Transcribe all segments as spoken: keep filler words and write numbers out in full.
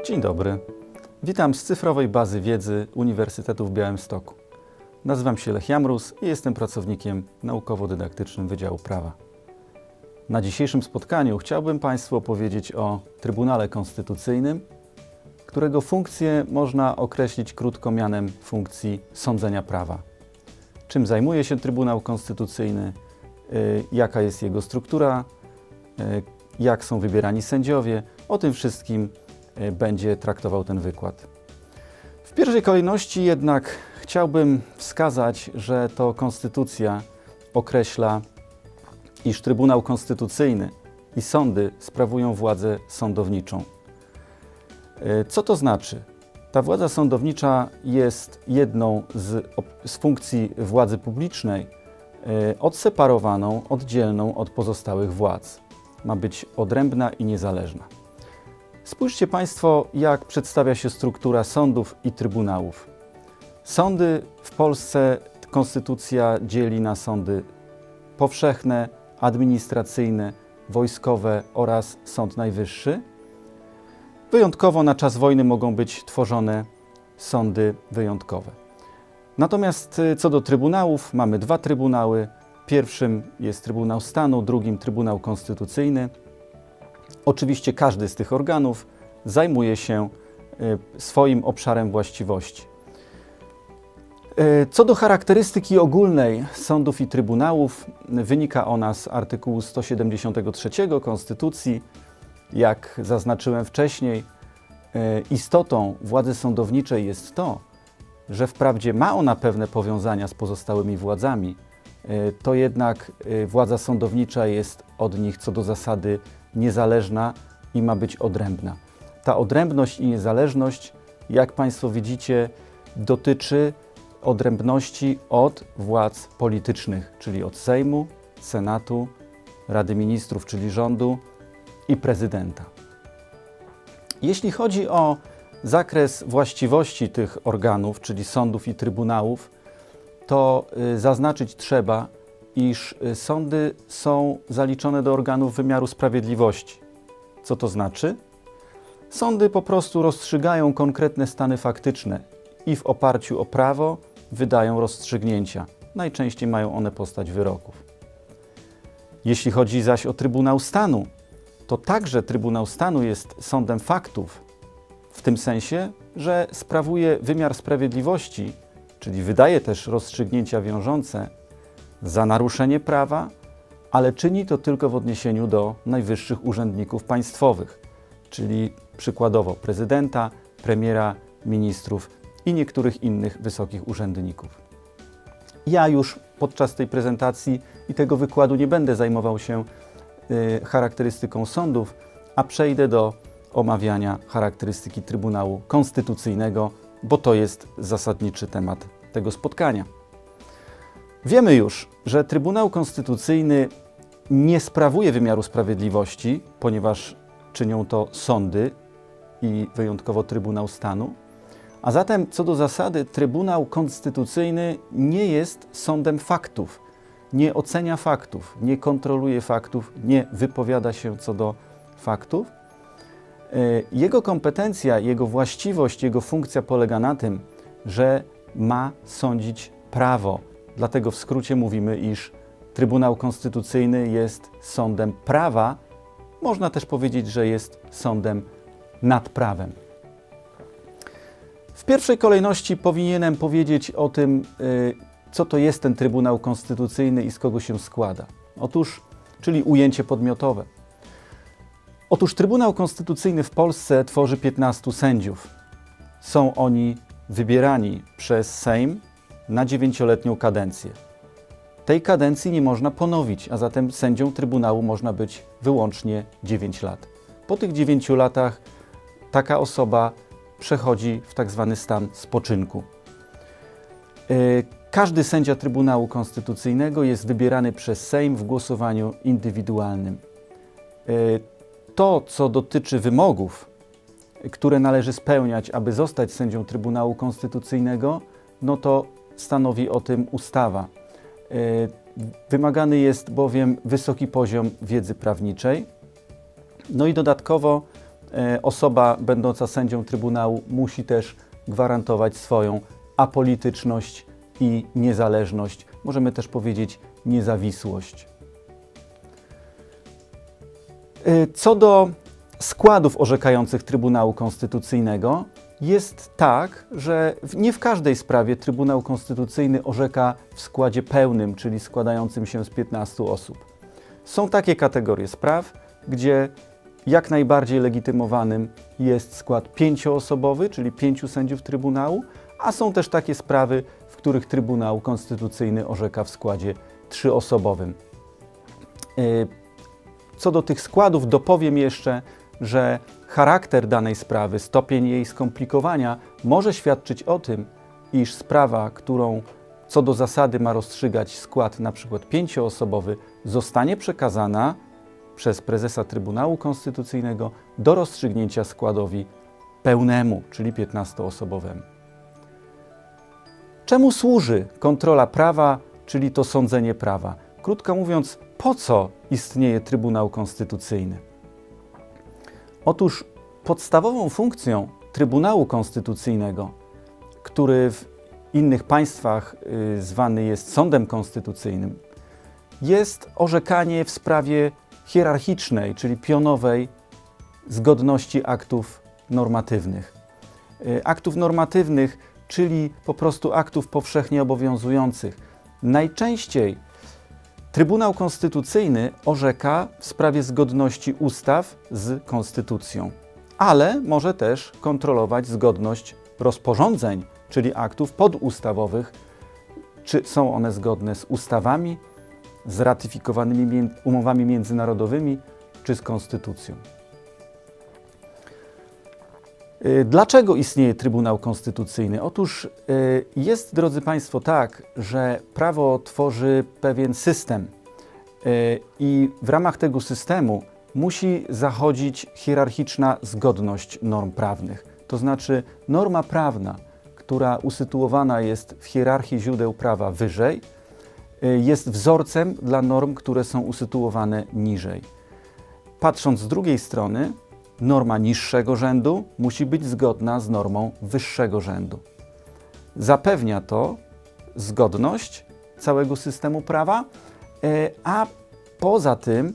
Dzień dobry. Witam z cyfrowej bazy wiedzy Uniwersytetu w Białymstoku. Nazywam się Lech Jamrus i jestem pracownikiem naukowo-dydaktycznym Wydziału Prawa. Na dzisiejszym spotkaniu chciałbym Państwu opowiedzieć o Trybunale Konstytucyjnym, którego funkcję można określić krótko mianem funkcji sądzenia prawa. Czym zajmuje się Trybunał Konstytucyjny, yy, jaka jest jego struktura, yy, jak są wybierani sędziowie, o tym wszystkim yy, będzie traktował ten wykład. W pierwszej kolejności jednak chciałbym wskazać, że to Konstytucja określa, iż Trybunał Konstytucyjny i sądy sprawują władzę sądowniczą. Co to znaczy? Ta władza sądownicza jest jedną z, z funkcji władzy publicznej odseparowaną, oddzielną od pozostałych władz. Ma być odrębna i niezależna. Spójrzcie Państwo, jak przedstawia się struktura sądów i trybunałów. Sądy w Polsce Konstytucja dzieli na sądy powszechne, administracyjne, wojskowe oraz Sąd Najwyższy. Wyjątkowo na czas wojny mogą być tworzone sądy wyjątkowe. Natomiast co do trybunałów, mamy dwa trybunały. Pierwszym jest Trybunał Stanu, drugim Trybunał Konstytucyjny. Oczywiście każdy z tych organów zajmuje się swoim obszarem właściwości. Co do charakterystyki ogólnej sądów i trybunałów, wynika ona z artykułu sto siedemdziesiątego trzeciego Konstytucji. Jak zaznaczyłem wcześniej, istotą władzy sądowniczej jest to, że wprawdzie ma ona pewne powiązania z pozostałymi władzami, to jednak władza sądownicza jest od nich co do zasady niezależna i ma być odrębna. Ta odrębność i niezależność, jak Państwo widzicie, dotyczy odrębności od władz politycznych, czyli od Sejmu, Senatu, Rady Ministrów, czyli rządu i prezydenta. Jeśli chodzi o zakres właściwości tych organów, czyli sądów i trybunałów, to zaznaczyć trzeba, iż sądy są zaliczone do organów wymiaru sprawiedliwości. Co to znaczy? Sądy po prostu rozstrzygają konkretne stany faktyczne i w oparciu o prawo wydają rozstrzygnięcia. Najczęściej mają one postać wyroków. Jeśli chodzi zaś o Trybunał Stanu, to także Trybunał Stanu jest sądem faktów, w tym sensie, że sprawuje wymiar sprawiedliwości, czyli wydaje też rozstrzygnięcia wiążące za naruszenie prawa, ale czyni to tylko w odniesieniu do najwyższych urzędników państwowych, czyli przykładowo prezydenta, premiera, ministrów i niektórych innych wysokich urzędników. Ja już podczas tej prezentacji i tego wykładu nie będę zajmował się y, charakterystyką sądów, a przejdę do omawiania charakterystyki Trybunału Konstytucyjnego, bo to jest zasadniczy temat tego spotkania. Wiemy już, że Trybunał Konstytucyjny nie sprawuje wymiaru sprawiedliwości, ponieważ czynią to sądy i wyjątkowo Trybunał Stanu. A zatem co do zasady Trybunał Konstytucyjny nie jest sądem faktów, nie ocenia faktów, nie kontroluje faktów, nie wypowiada się co do faktów. Jego kompetencja, jego właściwość, jego funkcja polega na tym, że ma sądzić prawo. Dlatego w skrócie mówimy, iż Trybunał Konstytucyjny jest sądem prawa. Można też powiedzieć, że jest sądem nad prawem. W pierwszej kolejności powinienem powiedzieć o tym, co to jest ten Trybunał Konstytucyjny i z kogo się składa. Otóż, czyli ujęcie podmiotowe. Otóż Trybunał Konstytucyjny w Polsce tworzy piętnastu sędziów. Są oni wybierani przez Sejm na dziewięcioletnią kadencję. Tej kadencji nie można ponowić, a zatem sędzią Trybunału można być wyłącznie dziewięć lat. Po tych dziewięciu latach taka osoba przechodzi w tak zwany stan spoczynku. Każdy sędzia Trybunału Konstytucyjnego jest wybierany przez Sejm w głosowaniu indywidualnym. To, co dotyczy wymogów, które należy spełniać, aby zostać sędzią Trybunału Konstytucyjnego, no to stanowi o tym ustawa. Wymagany jest bowiem wysoki poziom wiedzy prawniczej. No i dodatkowo osoba będąca sędzią Trybunału musi też gwarantować swoją apolityczność i niezależność, możemy też powiedzieć niezawisłość. Co do składów orzekających Trybunału Konstytucyjnego, jest tak, że nie w każdej sprawie Trybunał Konstytucyjny orzeka w składzie pełnym, czyli składającym się z piętnastu osób. Są takie kategorie spraw, gdzie jak najbardziej legitymowanym jest skład pięcioosobowy, czyli pięciu sędziów Trybunału, a są też takie sprawy, w których Trybunał Konstytucyjny orzeka w składzie trzyosobowym. Co do tych składów dopowiem jeszcze, że charakter danej sprawy, stopień jej skomplikowania może świadczyć o tym, iż sprawa, którą co do zasady ma rozstrzygać skład na przykład pięcioosobowy, zostanie przekazana przez prezesa Trybunału Konstytucyjnego do rozstrzygnięcia składowi pełnemu, czyli piętnastoosobowemu. Czemu służy kontrola prawa, czyli to sądzenie prawa? Krótko mówiąc, po co istnieje Trybunał Konstytucyjny? Otóż podstawową funkcją Trybunału Konstytucyjnego, który w innych państwach y, zwany jest Sądem Konstytucyjnym, jest orzekanie w sprawie hierarchicznej, czyli pionowej zgodności aktów normatywnych. Y, aktów normatywnych, czyli po prostu aktów powszechnie obowiązujących. Najczęściej Trybunał Konstytucyjny orzeka w sprawie zgodności ustaw z konstytucją, ale może też kontrolować zgodność rozporządzeń, czyli aktów podustawowych, czy są one zgodne z ustawami, z ratyfikowanymi umowami międzynarodowymi, czy z konstytucją. Dlaczego istnieje Trybunał Konstytucyjny? Otóż jest, drodzy Państwo, tak, że prawo tworzy pewien system i w ramach tego systemu musi zachodzić hierarchiczna zgodność norm prawnych. To znaczy norma prawna, która usytuowana jest w hierarchii źródeł prawa wyżej, jest wzorcem dla norm, które są usytuowane niżej. Patrząc z drugiej strony, norma niższego rzędu musi być zgodna z normą wyższego rzędu. Zapewnia to zgodność całego systemu prawa, a poza tym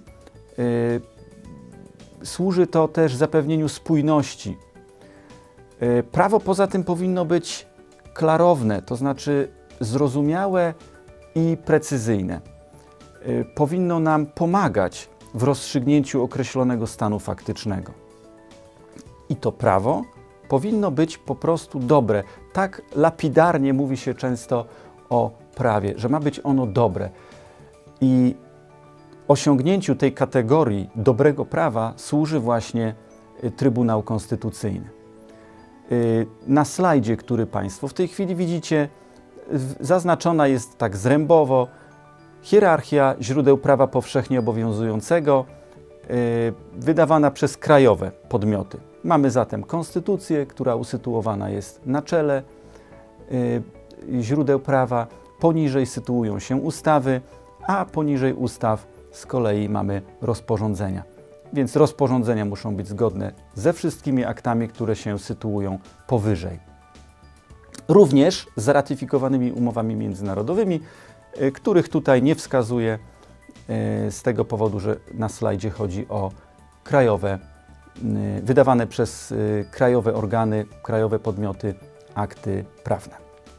służy to też zapewnieniu spójności. Prawo poza tym powinno być klarowne, to znaczy zrozumiałe i precyzyjne. Powinno nam pomagać w rozstrzygnięciu określonego stanu faktycznego. I to prawo powinno być po prostu dobre. Tak lapidarnie mówi się często o prawie, że ma być ono dobre. I osiągnięciu tej kategorii dobrego prawa służy właśnie Trybunał Konstytucyjny. Na slajdzie, który Państwo w tej chwili widzicie, zaznaczona jest tak zrębowo hierarchia źródeł prawa powszechnie obowiązującego, wydawana przez krajowe podmioty. Mamy zatem konstytucję, która usytuowana jest na czele źródeł prawa, poniżej sytuują się ustawy, a poniżej ustaw z kolei mamy rozporządzenia. Więc rozporządzenia muszą być zgodne ze wszystkimi aktami, które się sytuują powyżej. Również z ratyfikowanymi umowami międzynarodowymi, których tutaj nie wskazuję z tego powodu, że na slajdzie chodzi o krajowe, wydawane przez krajowe organy, krajowe podmioty akty prawne.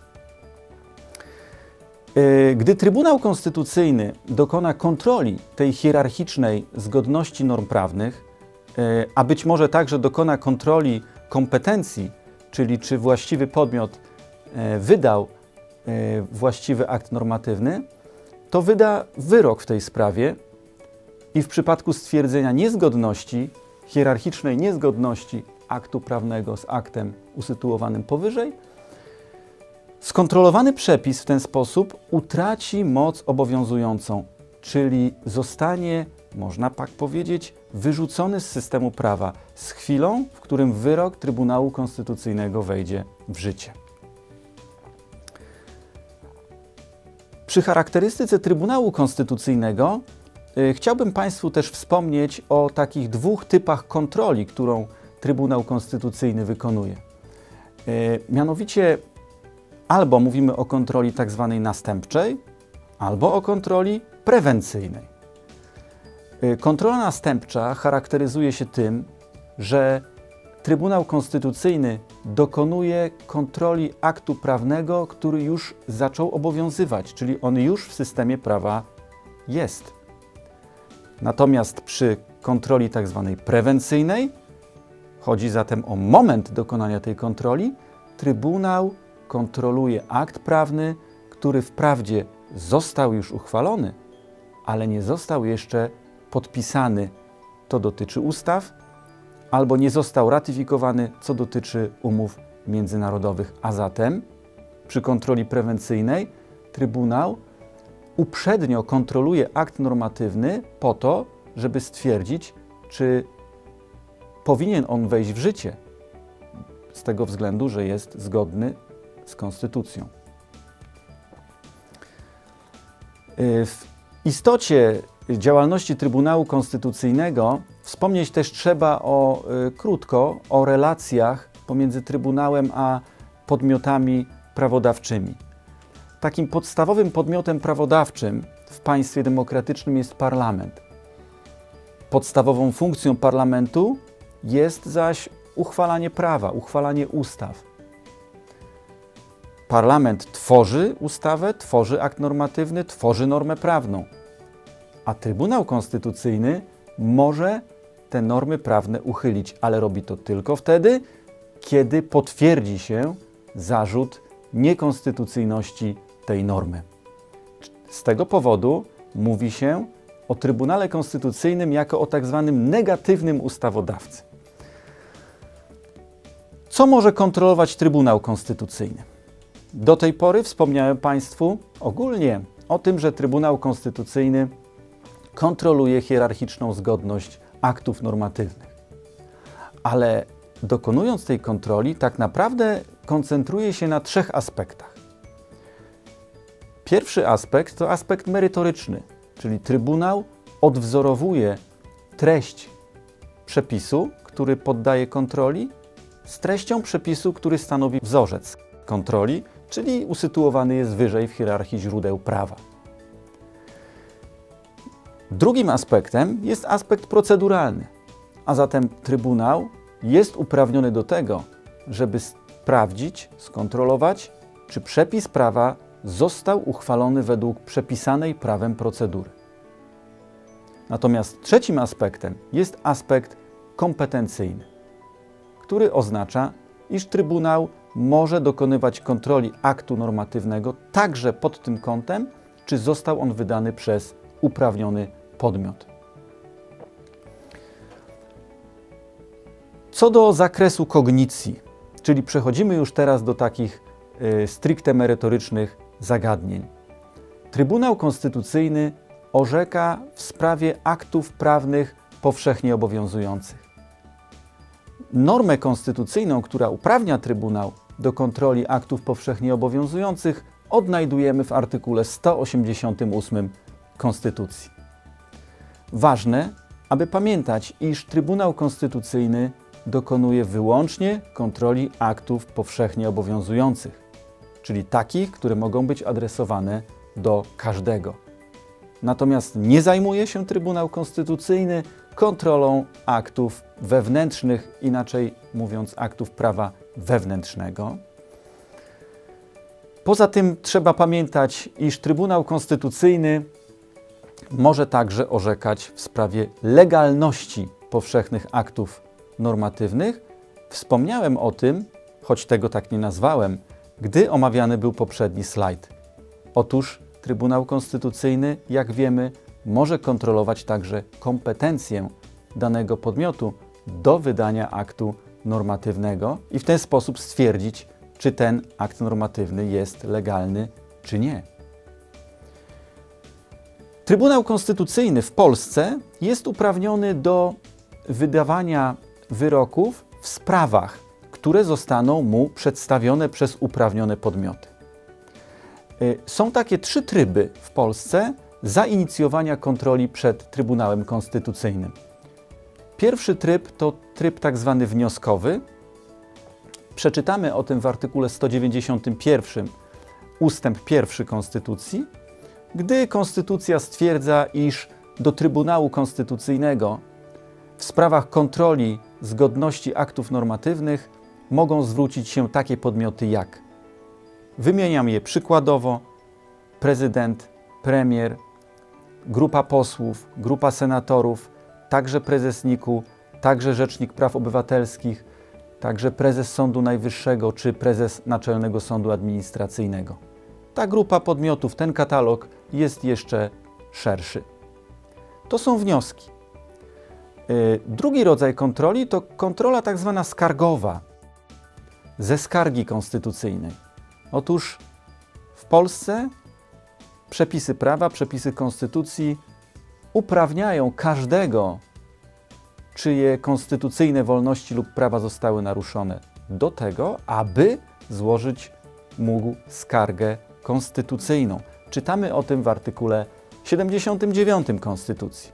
Gdy Trybunał Konstytucyjny dokona kontroli tej hierarchicznej zgodności norm prawnych, a być może także dokona kontroli kompetencji, czyli czy właściwy podmiot wydał właściwy akt normatywny, to wyda wyrok w tej sprawie i w przypadku stwierdzenia niezgodności, hierarchicznej niezgodności aktu prawnego z aktem usytuowanym powyżej, skontrolowany przepis w ten sposób utraci moc obowiązującą, czyli zostanie, można tak powiedzieć, wyrzucony z systemu prawa z chwilą, w którym wyrok Trybunału Konstytucyjnego wejdzie w życie. Przy charakterystyce Trybunału Konstytucyjnego y, chciałbym Państwu też wspomnieć o takich dwóch typach kontroli, którą Trybunał Konstytucyjny wykonuje. Mianowicie albo mówimy o kontroli tak zwanej następczej, albo o kontroli prewencyjnej. Kontrola następcza charakteryzuje się tym, że Trybunał Konstytucyjny dokonuje kontroli aktu prawnego, który już zaczął obowiązywać, czyli on już w systemie prawa jest. Natomiast przy kontroli tak zwanej prewencyjnej, chodzi zatem o moment dokonania tej kontroli, Trybunał kontroluje akt prawny, który wprawdzie został już uchwalony, ale nie został jeszcze podpisany, to dotyczy ustaw, albo nie został ratyfikowany, co dotyczy umów międzynarodowych. A zatem przy kontroli prewencyjnej Trybunał uprzednio kontroluje akt normatywny po to, żeby stwierdzić, czy powinien on wejść w życie, z tego względu, że jest zgodny z Konstytucją. W istocie działalności Trybunału Konstytucyjnego wspomnieć też trzeba o, y, krótko o relacjach pomiędzy Trybunałem a podmiotami prawodawczymi. Takim podstawowym podmiotem prawodawczym w państwie demokratycznym jest parlament. Podstawową funkcją parlamentu jest zaś uchwalanie prawa, uchwalanie ustaw. Parlament tworzy ustawę, tworzy akt normatywny, tworzy normę prawną, a Trybunał Konstytucyjny może te normy prawne uchylić, ale robi to tylko wtedy, kiedy potwierdzi się zarzut niekonstytucyjności tej normy. Z tego powodu mówi się o Trybunale Konstytucyjnym jako o tak zwanym negatywnym ustawodawcy. Co może kontrolować Trybunał Konstytucyjny? Do tej pory wspomniałem Państwu ogólnie o tym, że Trybunał Konstytucyjny kontroluje hierarchiczną zgodność aktów normatywnych. Ale dokonując tej kontroli, tak naprawdę koncentruje się na trzech aspektach. Pierwszy aspekt to aspekt merytoryczny, czyli Trybunał odwzorowuje treść przepisu, który poddaje kontroli, z treścią przepisu, który stanowi wzorzec kontroli, czyli usytuowany jest wyżej w hierarchii źródeł prawa. Drugim aspektem jest aspekt proceduralny, a zatem Trybunał jest uprawniony do tego, żeby sprawdzić, skontrolować, czy przepis prawa został uchwalony według przepisanej prawem procedury. Natomiast trzecim aspektem jest aspekt kompetencyjny, który oznacza, iż Trybunał może dokonywać kontroli aktu normatywnego także pod tym kątem, czy został on wydany przez uprawniony podmiot. Co do zakresu kognicji, czyli przechodzimy już teraz do takich y, stricte merytorycznych zagadnień. Trybunał Konstytucyjny orzeka w sprawie aktów prawnych powszechnie obowiązujących. Normę konstytucyjną, która uprawnia Trybunał do kontroli aktów powszechnie obowiązujących, odnajdujemy w artykule sto osiemdziesiątym ósmym Konstytucji. Ważne, aby pamiętać, iż Trybunał Konstytucyjny dokonuje wyłącznie kontroli aktów powszechnie obowiązujących, czyli takich, które mogą być adresowane do każdego. Natomiast nie zajmuje się Trybunał Konstytucyjny kontrolą aktów wewnętrznych, inaczej mówiąc aktów prawa wewnętrznego. Poza tym trzeba pamiętać, iż Trybunał Konstytucyjny może także orzekać w sprawie legalności powszechnych aktów normatywnych. Wspomniałem o tym, choć tego tak nie nazwałem, gdy omawiany był poprzedni slajd. Otóż Trybunał Konstytucyjny, jak wiemy, może kontrolować także kompetencję danego podmiotu do wydania aktu normatywnego i w ten sposób stwierdzić, czy ten akt normatywny jest legalny, czy nie. Trybunał Konstytucyjny w Polsce jest uprawniony do wydawania wyroków w sprawach, które zostaną mu przedstawione przez uprawnione podmioty. Są takie trzy tryby w Polsce zainicjowania kontroli przed Trybunałem Konstytucyjnym. Pierwszy tryb to tryb tak zwany wnioskowy. Przeczytamy o tym w artykule sto dziewięćdziesiątym pierwszym ustęp pierwszy Konstytucji, gdy Konstytucja stwierdza, iż do Trybunału Konstytucyjnego w sprawach kontroli zgodności aktów normatywnych mogą zwrócić się takie podmioty jak, wymieniam je przykładowo, prezydent, premier, grupa posłów, grupa senatorów, także prezes N I K-u, także Rzecznik Praw Obywatelskich, także prezes Sądu Najwyższego czy prezes Naczelnego Sądu Administracyjnego. Ta grupa podmiotów, ten katalog jest jeszcze szerszy. To są wnioski. Drugi rodzaj kontroli to kontrola tak zwana skargowa, ze skargi konstytucyjnej. Otóż w Polsce przepisy prawa, przepisy konstytucji uprawniają każdego, czyje konstytucyjne wolności lub prawa zostały naruszone, do tego, aby złożyć mógł skargę konstytucyjną. Czytamy o tym w artykule siedemdziesiątym dziewiątym Konstytucji.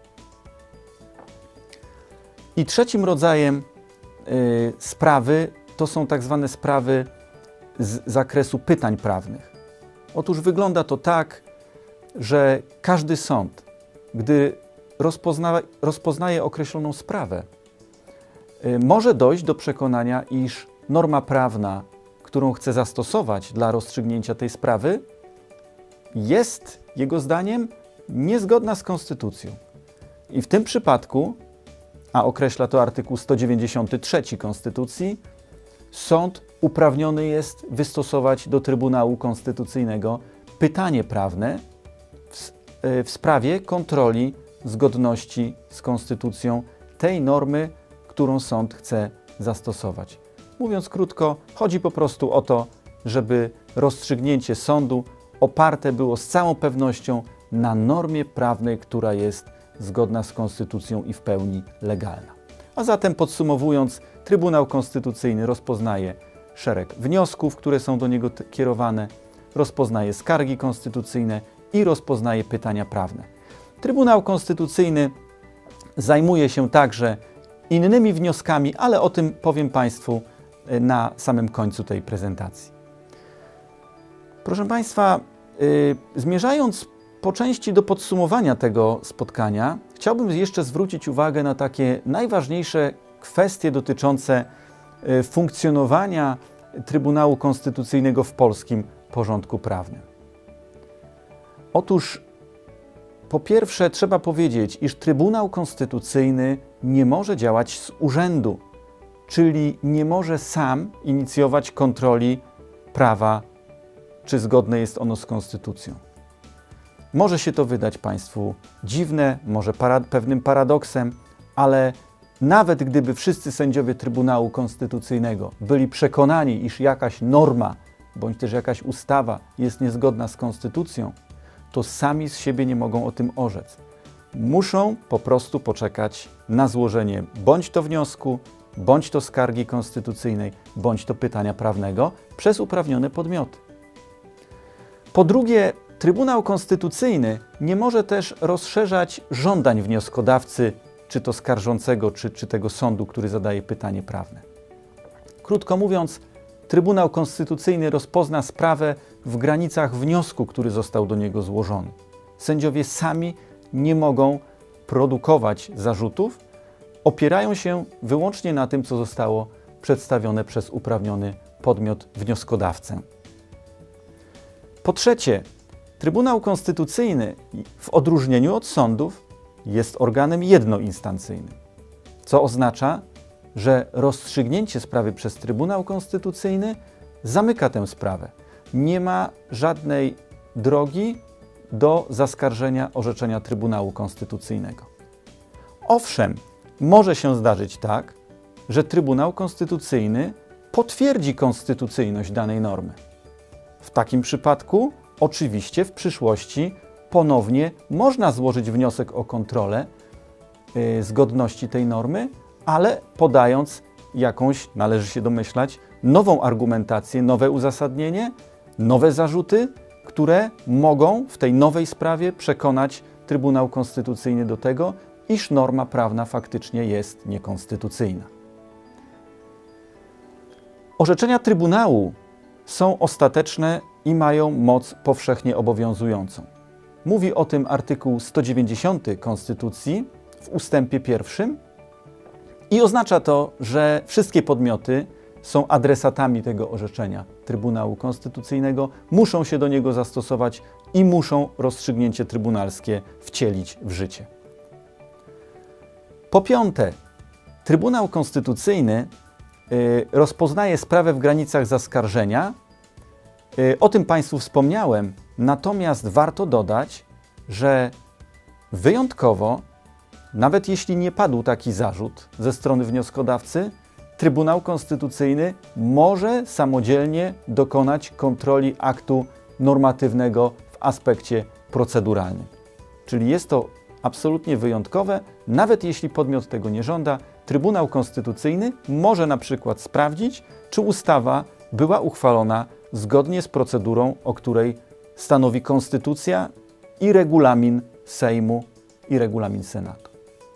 I trzecim rodzajem y, sprawy to są tak zwane sprawy z zakresu pytań prawnych. Otóż wygląda to tak, że każdy sąd, gdy rozpozna, rozpoznaje określoną sprawę, y, może dojść do przekonania, iż norma prawna, którą chce zastosować dla rozstrzygnięcia tej sprawy, jest, jego zdaniem, niezgodna z Konstytucją. I w tym przypadku, a określa to artykuł sto dziewięćdziesiąty trzeci Konstytucji, sąd uprawniony jest wystosować do Trybunału Konstytucyjnego pytanie prawne w, w sprawie kontroli zgodności z Konstytucją tej normy, którą sąd chce zastosować. Mówiąc krótko, chodzi po prostu o to, żeby rozstrzygnięcie sądu oparte było z całą pewnością na normie prawnej, która jest zgodna z Konstytucją i w pełni legalna. A zatem podsumowując, Trybunał Konstytucyjny rozpoznaje szereg wniosków, które są do niego kierowane, rozpoznaje skargi konstytucyjne i rozpoznaje pytania prawne. Trybunał Konstytucyjny zajmuje się także innymi wnioskami, ale o tym powiem Państwu na samym końcu tej prezentacji. Proszę Państwa, yy, zmierzając po części do podsumowania tego spotkania, chciałbym jeszcze zwrócić uwagę na takie najważniejsze kwestie dotyczące yy, funkcjonowania Trybunału Konstytucyjnego w polskim porządku prawnym. Otóż, po pierwsze, trzeba powiedzieć, iż Trybunał Konstytucyjny nie może działać z urzędu, czyli nie może sam inicjować kontroli prawa, czy zgodne jest ono z Konstytucją. Może się to wydać Państwu dziwne, może para, pewnym paradoksem, ale nawet gdyby wszyscy sędziowie Trybunału Konstytucyjnego byli przekonani, iż jakaś norma bądź też jakaś ustawa jest niezgodna z Konstytucją, to sami z siebie nie mogą o tym orzec. Muszą po prostu poczekać na złożenie bądź to wniosku, bądź to skargi konstytucyjnej, bądź to pytania prawnego przez uprawnione podmioty. Po drugie, Trybunał Konstytucyjny nie może też rozszerzać żądań wnioskodawcy, czy to skarżącego, czy, czy tego sądu, który zadaje pytanie prawne. Krótko mówiąc, Trybunał Konstytucyjny rozpozna sprawę w granicach wniosku, który został do niego złożony. Sędziowie sami nie mogą produkować zarzutów, opierają się wyłącznie na tym, co zostało przedstawione przez uprawniony podmiot wnioskodawcę. Po trzecie, Trybunał Konstytucyjny w odróżnieniu od sądów jest organem jednoinstancyjnym, co oznacza, że rozstrzygnięcie sprawy przez Trybunał Konstytucyjny zamyka tę sprawę. Nie ma żadnej drogi do zaskarżenia orzeczenia Trybunału Konstytucyjnego. Owszem, może się zdarzyć tak, że Trybunał Konstytucyjny potwierdzi konstytucyjność danej normy. W takim przypadku oczywiście w przyszłości ponownie można złożyć wniosek o kontrolę yy, zgodności tej normy, ale podając jakąś, należy się domyślać, nową argumentację, nowe uzasadnienie, nowe zarzuty, które mogą w tej nowej sprawie przekonać Trybunał Konstytucyjny do tego, iż norma prawna faktycznie jest niekonstytucyjna. Orzeczenia Trybunału są ostateczne i mają moc powszechnie obowiązującą. Mówi o tym artykuł sto dziewięćdziesiąty Konstytucji w ustępie pierwszym i oznacza to, że wszystkie podmioty są adresatami tego orzeczenia Trybunału Konstytucyjnego, muszą się do niego zastosować i muszą rozstrzygnięcie trybunalskie wcielić w życie. Po piąte, Trybunał Konstytucyjny y, rozpoznaje sprawę w granicach zaskarżenia. Y, o tym Państwu wspomniałem, natomiast warto dodać, że wyjątkowo, nawet jeśli nie padł taki zarzut ze strony wnioskodawcy, Trybunał Konstytucyjny może samodzielnie dokonać kontroli aktu normatywnego w aspekcie proceduralnym. Czyli jest to absolutnie wyjątkowe, nawet jeśli podmiot tego nie żąda, Trybunał Konstytucyjny może na przykład sprawdzić, czy ustawa była uchwalona zgodnie z procedurą, o której stanowi Konstytucja i regulamin Sejmu i regulamin Senatu.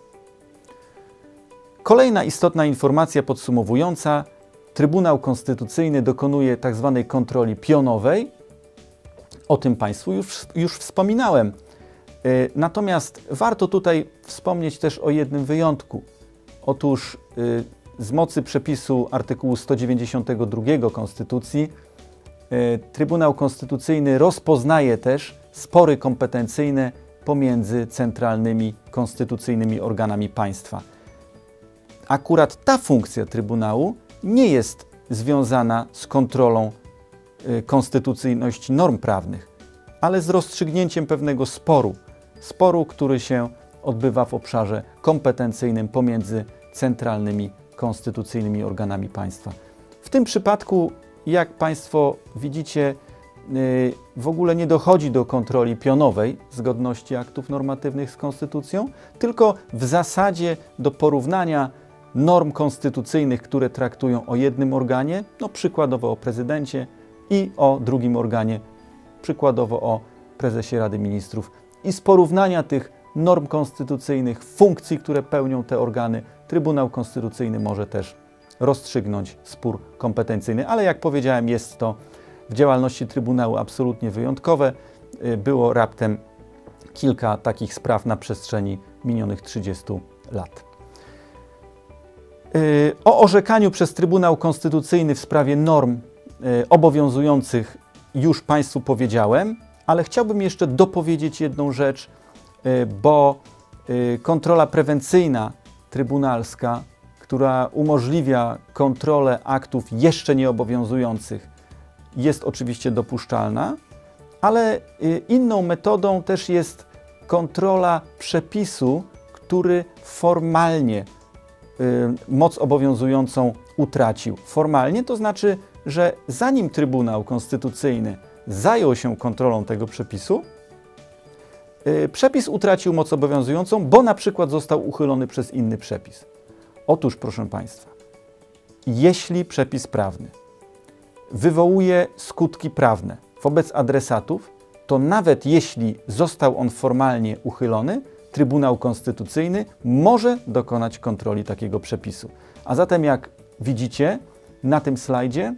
Kolejna istotna informacja podsumowująca. Trybunał Konstytucyjny dokonuje tzw. kontroli pionowej. O tym Państwu już, już wspominałem. Natomiast warto tutaj wspomnieć też o jednym wyjątku. Otóż z mocy przepisu artykułu sto dziewięćdziesiątego drugiego Konstytucji Trybunał Konstytucyjny rozpoznaje też spory kompetencyjne pomiędzy centralnymi, konstytucyjnymi organami państwa. Akurat ta funkcja Trybunału nie jest związana z kontrolą konstytucyjności norm prawnych, ale z rozstrzygnięciem pewnego sporu, sporu, który się odbywa w obszarze kompetencyjnym pomiędzy centralnymi, konstytucyjnymi organami państwa. W tym przypadku, jak Państwo widzicie, w ogóle nie dochodzi do kontroli pionowej zgodności aktów normatywnych z konstytucją, tylko w zasadzie do porównania norm konstytucyjnych, które traktują o jednym organie, no przykładowo o prezydencie, i o drugim organie, przykładowo o prezesie Rady Ministrów, i z porównania tych norm konstytucyjnych, funkcji, które pełnią te organy, Trybunał Konstytucyjny może też rozstrzygnąć spór kompetencyjny, ale jak powiedziałem, jest to w działalności Trybunału absolutnie wyjątkowe. Było raptem kilka takich spraw na przestrzeni minionych trzydziestu lat. O orzekaniu przez Trybunał Konstytucyjny w sprawie norm obowiązujących już Państwu powiedziałem, ale chciałbym jeszcze dopowiedzieć jedną rzecz, bo kontrola prewencyjna trybunalska, która umożliwia kontrolę aktów jeszcze nieobowiązujących, jest oczywiście dopuszczalna, ale inną metodą też jest kontrola przepisu, który formalnie moc obowiązującą utracił. Formalnie to znaczy, że zanim Trybunał Konstytucyjny zajął się kontrolą tego przepisu, przepis utracił moc obowiązującą, bo na przykład został uchylony przez inny przepis. Otóż, proszę Państwa, jeśli przepis prawny wywołuje skutki prawne wobec adresatów, to nawet jeśli został on formalnie uchylony, Trybunał Konstytucyjny może dokonać kontroli takiego przepisu. A zatem, jak widzicie na tym slajdzie,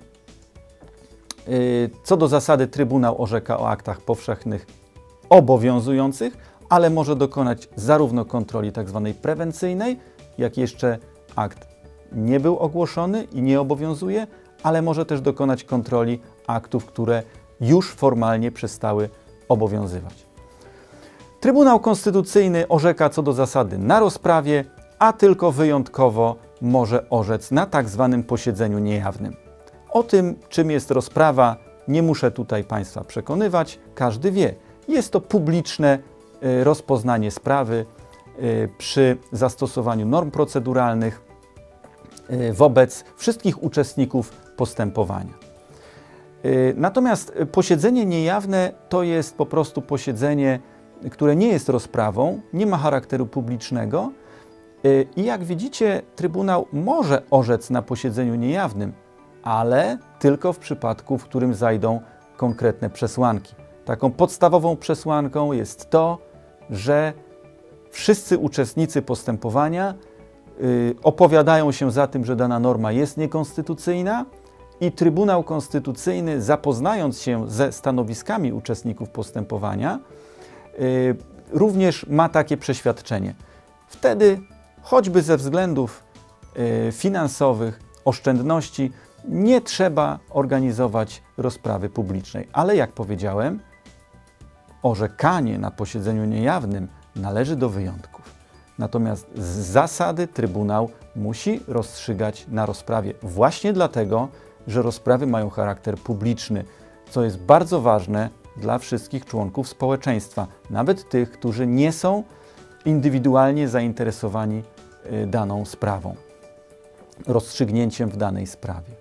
co do zasady Trybunał orzeka o aktach powszechnych obowiązujących, ale może dokonać zarówno kontroli tzw. prewencyjnej, jak jeszcze akt nie był ogłoszony i nie obowiązuje, ale może też dokonać kontroli aktów, które już formalnie przestały obowiązywać. Trybunał Konstytucyjny orzeka co do zasady na rozprawie, a tylko wyjątkowo może orzec na tak zwanym posiedzeniu niejawnym. O tym, czym jest rozprawa, nie muszę tutaj Państwa przekonywać, każdy wie. Jest to publiczne rozpoznanie sprawy przy zastosowaniu norm proceduralnych wobec wszystkich uczestników postępowania. Natomiast posiedzenie niejawne to jest po prostu posiedzenie, które nie jest rozprawą, nie ma charakteru publicznego i jak widzicie, Trybunał może orzec na posiedzeniu niejawnym, ale tylko w przypadku, w którym zajdą konkretne przesłanki. Taką podstawową przesłanką jest to, że wszyscy uczestnicy postępowania y, opowiadają się za tym, że dana norma jest niekonstytucyjna i Trybunał Konstytucyjny, zapoznając się ze stanowiskami uczestników postępowania, y, również ma takie przeświadczenie. Wtedy, choćby ze względów y, finansowych, oszczędności, nie trzeba organizować rozprawy publicznej. Ale jak powiedziałem, orzekanie na posiedzeniu niejawnym należy do wyjątków. Natomiast z zasady Trybunał musi rozstrzygać na rozprawie właśnie dlatego, że rozprawy mają charakter publiczny, co jest bardzo ważne dla wszystkich członków społeczeństwa, nawet tych, którzy nie są indywidualnie zainteresowani daną sprawą, rozstrzygnięciem w danej sprawie.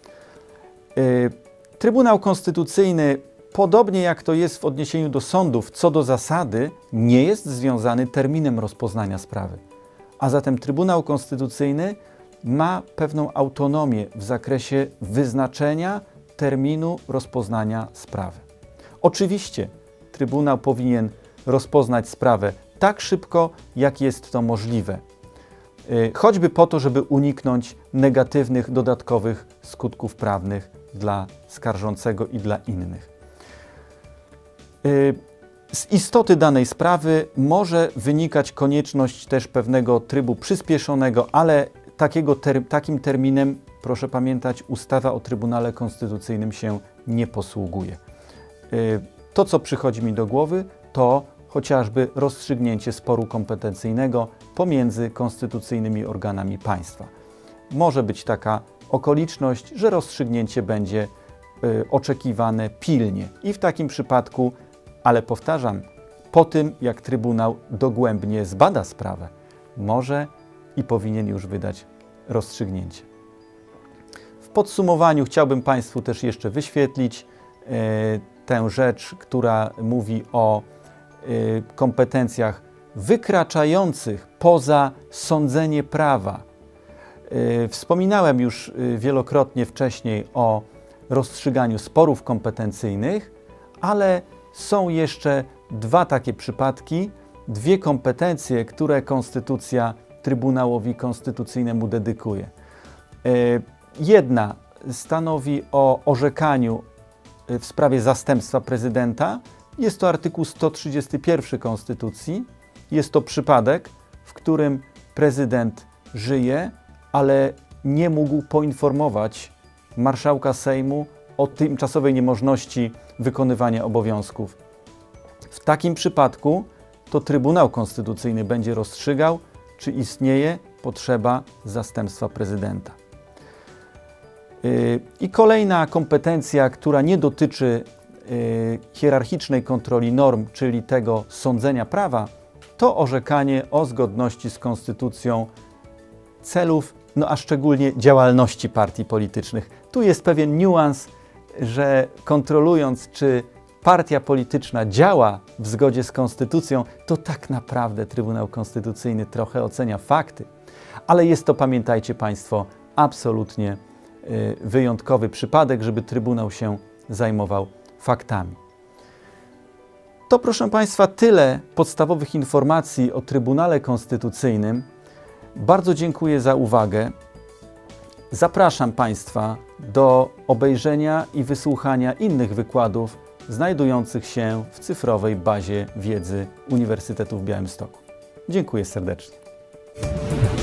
Trybunał Konstytucyjny, podobnie jak to jest w odniesieniu do sądów, co do zasady, nie jest związany terminem rozpoznania sprawy. A zatem Trybunał Konstytucyjny ma pewną autonomię w zakresie wyznaczenia terminu rozpoznania sprawy. Oczywiście Trybunał powinien rozpoznać sprawę tak szybko, jak jest to możliwe. Choćby po to, żeby uniknąć negatywnych, dodatkowych skutków prawnych dla skarżącego i dla innych. Z istoty danej sprawy może wynikać konieczność też pewnego trybu przyspieszonego, ale takiego ter takim terminem, proszę pamiętać, ustawa o Trybunale Konstytucyjnym się nie posługuje. To, co przychodzi mi do głowy, to chociażby rozstrzygnięcie sporu kompetencyjnego pomiędzy konstytucyjnymi organami państwa. Może być taka okoliczność, że rozstrzygnięcie będzie y, oczekiwane pilnie i w takim przypadku, ale powtarzam, po tym jak Trybunał dogłębnie zbada sprawę, może i powinien już wydać rozstrzygnięcie. W podsumowaniu chciałbym Państwu też jeszcze wyświetlić y, tę rzecz, która mówi o y, kompetencjach wykraczających poza sądzenie prawa. Wspominałem już wielokrotnie wcześniej o rozstrzyganiu sporów kompetencyjnych, ale są jeszcze dwa takie przypadki, dwie kompetencje, które Konstytucja Trybunałowi Konstytucyjnemu dedykuje. Jedna stanowi o orzekaniu w sprawie zastępstwa prezydenta. Jest to artykuł sto trzydziesty pierwszy Konstytucji. Jest to przypadek, w którym prezydent żyje, ale nie mógł poinformować marszałka Sejmu o tymczasowej niemożności wykonywania obowiązków. W takim przypadku to Trybunał Konstytucyjny będzie rozstrzygał, czy istnieje potrzeba zastępstwa prezydenta. I kolejna kompetencja, która nie dotyczy hierarchicznej kontroli norm, czyli tego sądzenia prawa, to orzekanie o zgodności z konstytucją celów, no a szczególnie działalności partii politycznych. Tu jest pewien niuans, że kontrolując, czy partia polityczna działa w zgodzie z konstytucją, to tak naprawdę Trybunał Konstytucyjny trochę ocenia fakty. Ale jest to, pamiętajcie Państwo, absolutnie y, wyjątkowy przypadek, żeby Trybunał się zajmował faktami. To, proszę Państwa, tyle podstawowych informacji o Trybunale Konstytucyjnym. Bardzo dziękuję za uwagę. Zapraszam Państwa do obejrzenia i wysłuchania innych wykładów znajdujących się w cyfrowej bazie wiedzy Uniwersytetu w Białymstoku. Dziękuję serdecznie.